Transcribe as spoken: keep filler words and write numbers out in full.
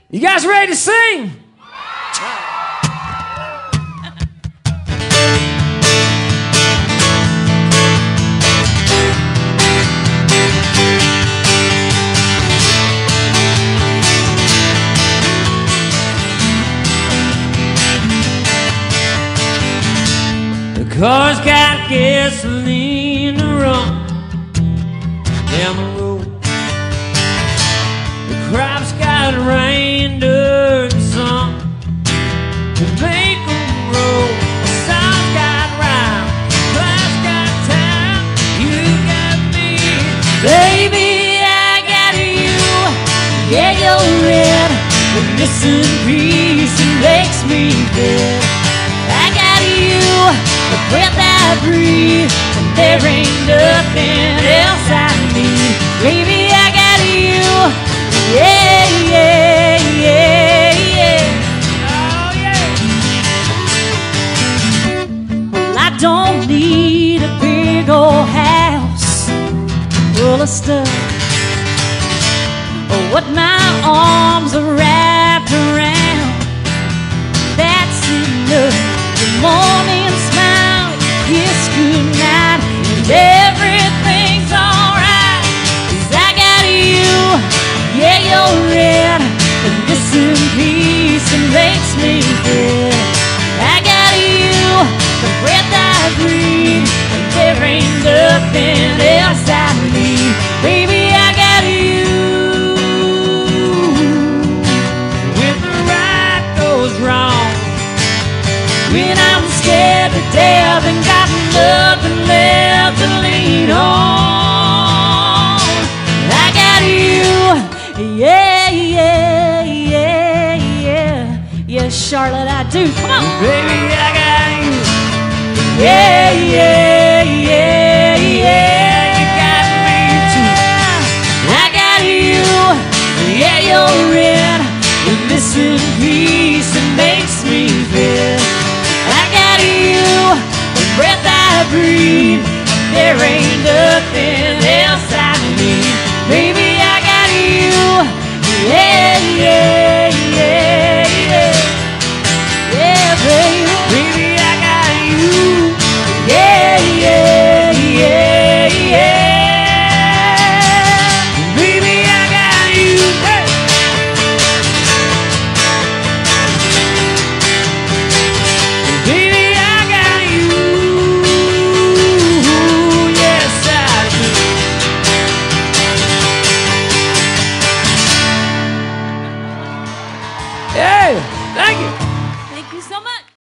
You guys ready to sing? The car's got gasoline to run down the road. The crop's got rain, dirt, and sun to make them roll. The song's got rhyme, the life's got time. You got me, baby, I got you. Yeah, you're red, the missing piece that makes me dead. I got you, the breath I breathe, and there ain't nothing else I need. Baby, I got you. Yeah, yeah, yeah, yeah. Oh, yeah. Well, I don't need a big old house full of stuff, or what my arms are wrapped around. That's enough. The morning smile, kiss goodnight, and everything's alright. 'Cause I got you. Yeah, you're red, the missing piece that makes me dead. I got you, the breath I breathe, and there ain't nothing else I need. Baby, I got you. When the right goes wrong, when I'm scared to death and got nothing left to lean on, I got you. Yeah, yeah, yeah, yeah. Yeah, Charlotte, I do. Come on. Baby, I got you. Yeah, yeah, yeah, yeah. You got me too. I got you. Yeah, you're red, the missing piece that makes me feel. I got you, the breath I breathe. There ain't nothing else I need. Baby, I got you. Yeah, yeah, yeah, yeah. Yeah, baby. Baby, I got you. Yeah, yeah, yeah, yeah. Baby, I got you. Hey. Baby, I got you. Yes, I do. Hey, thank you. Thank you so much.